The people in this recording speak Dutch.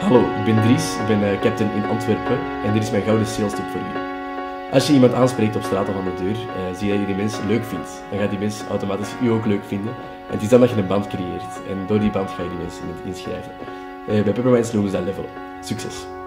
Hallo, ik ben Dries, ik ben captain in Antwerpen en dit is mijn gouden sales tip voor u. Als je iemand aanspreekt op straat of aan de deur, zie je dat je die mens leuk vindt. Dan gaat die mens automatisch u ook leuk vinden. En het is dan dat je een band creëert. En door die band ga je die mensen inschrijven. Bij Pepperminds noemen ze dat levelen. Succes!